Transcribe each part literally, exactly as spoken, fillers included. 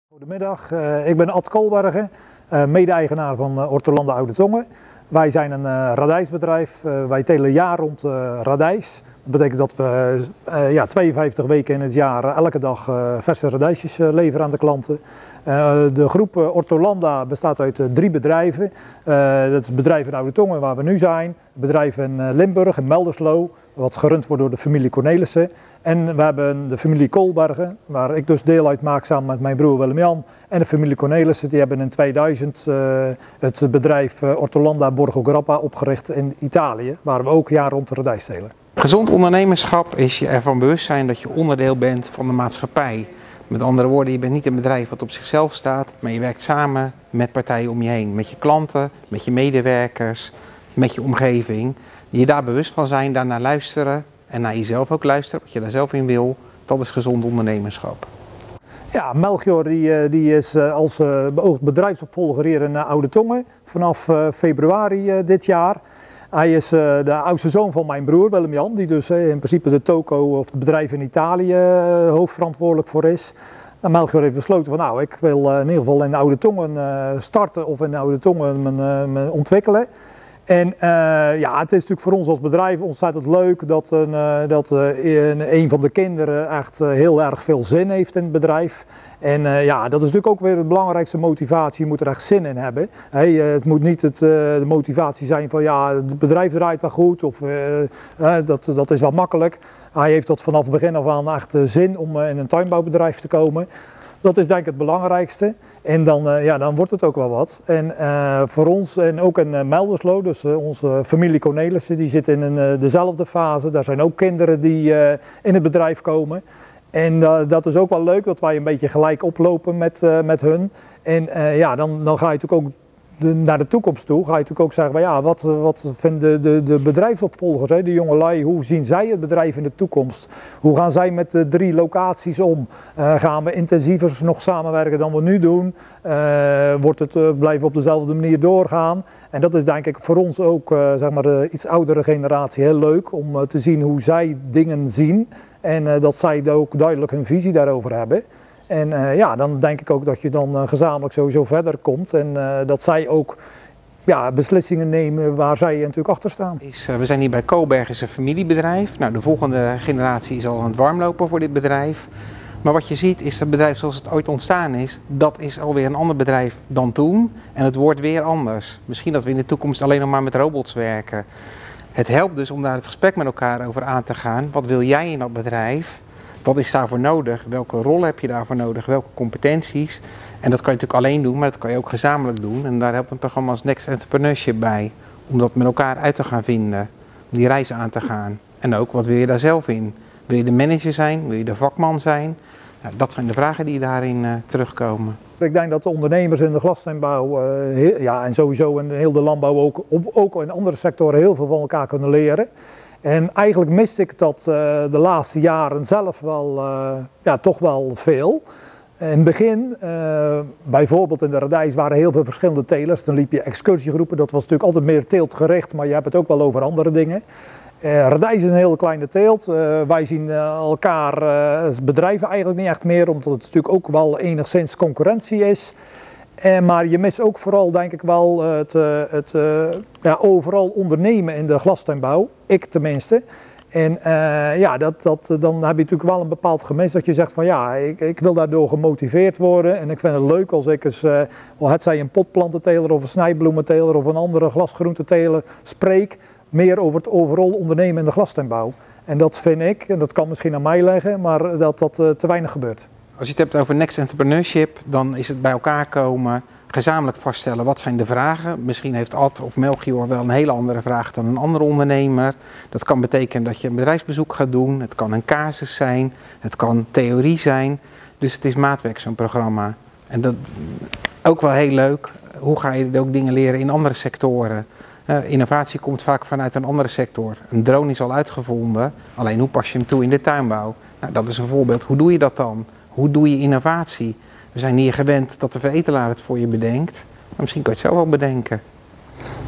Goedemiddag, uh, ik ben Ad Koolbergen, uh, mede-eigenaar van uh, Ortolanda Oude Tongen. Wij zijn een uh, radijsbedrijf, uh, wij telen jaar rond uh, radijs. Dat betekent dat we uh, ja, tweeënvijftig weken in het jaar uh, elke dag uh, verse radijsjes uh, leveren aan de klanten. Uh, de groep uh, Ortolanda bestaat uit uh, drie bedrijven. Uh, dat is het bedrijf in Oude Tongen waar we nu zijn, het bedrijf in uh, Limburg, in Melderslo, wat gerund wordt door de familie Cornelissen. En we hebben de familie Koolbergen, waar ik dus deel uit maak samen met mijn broer Willem-Jan. En de familie Cornelissen, die hebben in tweeduizend uh, het bedrijf uh, Ortolanda Borgo Grappa opgericht in Italië, waar we ook jaar rond de radijs telen. Gezond ondernemerschap is je ervan bewust zijn dat je onderdeel bent van de maatschappij. Met andere woorden, je bent niet een bedrijf wat op zichzelf staat, maar je werkt samen met partijen om je heen. Met je klanten, met je medewerkers, met je omgeving. Je daar bewust van zijn, daarnaar luisteren en naar jezelf ook luisteren, wat je daar zelf in wil. Dat is gezond ondernemerschap. Ja, Melchior die, die is als beoogd bedrijfsopvolger hier in Oude Tongen vanaf februari dit jaar. Hij is uh, de oudste zoon van mijn broer Willem-Jan, die dus uh, in principe de toko of het bedrijf in Italië uh, hoofdverantwoordelijk voor is. En Melchior heeft besloten van nou, ik wil uh, in ieder geval in Oude Tongen uh, starten of in Oude Tongen me, uh, me ontwikkelen. En uh, ja, het is natuurlijk voor ons als bedrijf ontzettend leuk dat, uh, dat uh, een van de kinderen echt uh, heel erg veel zin heeft in het bedrijf. En uh, ja, dat is natuurlijk ook weer de belangrijkste motivatie, je moet er echt zin in hebben. Hey, uh, het moet niet het, uh, de motivatie zijn van ja, het bedrijf draait wel goed of uh, uh, dat, dat is wel makkelijk. Hij heeft dat vanaf het begin af aan echt uh, zin om uh, in een tuinbouwbedrijf te komen. Dat is denk ik het belangrijkste. En dan, uh, ja, dan wordt het ook wel wat. En uh, voor ons en ook in uh, Melderslo, dus uh, onze familie Cornelissen, die zit in een, uh, dezelfde fase. Daar zijn ook kinderen die uh, in het bedrijf komen. En uh, dat is ook wel leuk dat wij een beetje gelijk oplopen met, uh, met hun. En uh, ja, dan, dan ga je natuurlijk ook de, naar de toekomst toe. Ga je natuurlijk ook zeggen, ja, wat, wat vinden de, de bedrijfsopvolgers, hè, de jongelui, hoe zien zij het bedrijf in de toekomst? Hoe gaan zij met de drie locaties om? Uh, gaan we intensiever nog samenwerken dan we nu doen? Uh, wordt het, uh, blijven we op dezelfde manier doorgaan? En dat is denk ik voor ons ook, uh, zeg maar, de iets oudere generatie heel leuk om uh, te zien hoe zij dingen zien. En uh, dat zij ook duidelijk hun visie daarover hebben. En uh, ja, dan denk ik ook dat je dan uh, gezamenlijk sowieso verder komt. En uh, dat zij ook ja, beslissingen nemen waar zij natuurlijk achter staan. Is, uh, we zijn hier bij Koolbergen, is een familiebedrijf. Nou, de volgende generatie is al aan het warmlopen voor dit bedrijf. Maar wat je ziet is dat het bedrijf zoals het ooit ontstaan is, dat is alweer een ander bedrijf dan toen. En het wordt weer anders. Misschien dat we in de toekomst alleen nog maar met robots werken. Het helpt dus om daar het gesprek met elkaar over aan te gaan. Wat wil jij in dat bedrijf? Wat is daarvoor nodig? Welke rol heb je daarvoor nodig? Welke competenties? En dat kan je natuurlijk alleen doen, maar dat kan je ook gezamenlijk doen. En daar helpt een programma als Next Entrepreneurship bij. Om dat met elkaar uit te gaan vinden. Om die reizen aan te gaan. En ook, wat wil je daar zelf in? Wil je de manager zijn? Wil je de vakman zijn? Nou, dat zijn de vragen die daarin uh, terugkomen. Ik denk dat de ondernemers in de glastuinbouw uh, heel, ja, en sowieso in heel de landbouw ook, op, ook in andere sectoren heel veel van elkaar kunnen leren. En eigenlijk miste ik dat uh, de laatste jaren zelf wel, uh, ja, toch wel veel. In het begin, uh, bijvoorbeeld in de radijs waren heel veel verschillende telers. Dan liep je excursiegroepen, dat was natuurlijk altijd meer teeltgericht, maar je hebt het ook wel over andere dingen. Uh, radijs is een hele kleine teelt. Uh, wij zien uh, elkaar uh, als bedrijven eigenlijk niet echt meer, omdat het natuurlijk ook wel enigszins concurrentie is. Uh, maar je mist ook vooral, denk ik wel, uh, het, uh, het uh, ja, overal ondernemen in de glastuinbouw. Ik tenminste. En uh, ja, dat, dat, dan heb je natuurlijk wel een bepaald gemis dat je zegt van ja, ik, ik wil daardoor gemotiveerd worden. En ik vind het leuk als ik eens, uh, het zij een potplantenteler of een snijbloementeler of een andere glasgroenteteler spreek. Meer over het overal ondernemen in de glastuinbouw. En dat vind ik, en dat kan misschien aan mij liggen, maar dat dat uh, te weinig gebeurt. Als je het hebt over Next Entrepreneurship, dan is het bij elkaar komen, gezamenlijk vaststellen wat zijn de vragen. Misschien heeft Ad of Melchior wel een hele andere vraag dan een andere ondernemer. Dat kan betekenen dat je een bedrijfsbezoek gaat doen, het kan een casus zijn, het kan theorie zijn. Dus het is maatwerk zo'n programma. En dat ook wel heel leuk, hoe ga je ook dingen leren in andere sectoren. Uh, innovatie komt vaak vanuit een andere sector. Een drone is al uitgevonden, alleen hoe pas je hem toe in de tuinbouw? Nou, dat is een voorbeeld. Hoe doe je dat dan? Hoe doe je innovatie? We zijn hier gewend dat de veredelaar het voor je bedenkt. Maar misschien kan je het zelf wel bedenken.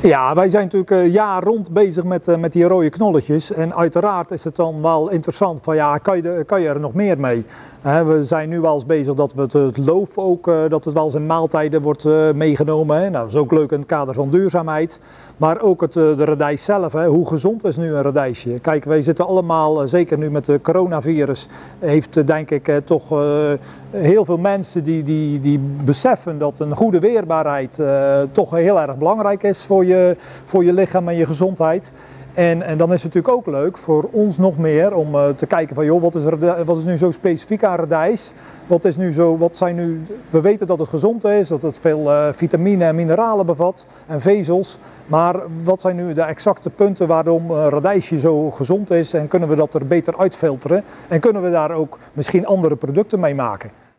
Ja, wij zijn natuurlijk uh, jaar rond bezig met, uh, met die rode knolletjes. En uiteraard is het dan wel interessant van ja, kan je, de, kan je er nog meer mee? He, we zijn nu wel eens bezig dat we het, het loof ook, uh, dat het wel eens in maaltijden wordt uh, meegenomen. Hè. Nou, dat is ook leuk in het kader van duurzaamheid. Maar ook het, uh, de radijs zelf, hè. Hoe gezond is nu een radijsje? Kijk, wij zitten allemaal, uh, zeker nu met de coronavirus, heeft uh, denk ik uh, toch uh, heel veel mensen die, die, die beseffen dat een goede weerbaarheid uh, toch heel erg belangrijk is voor je, voor je lichaam en je gezondheid. En, en dan is het natuurlijk ook leuk voor ons nog meer om uh, te kijken van joh, wat is, er, wat is nu zo specifiek aan radijs? Wat is nu zo, wat zijn nu, we weten dat het gezond is, dat het veel uh, vitamine en mineralen bevat en vezels. Maar wat zijn nu de exacte punten waarom uh, radijsje zo gezond is en kunnen we dat er beter uitfilteren? En kunnen we daar ook misschien andere producten mee maken?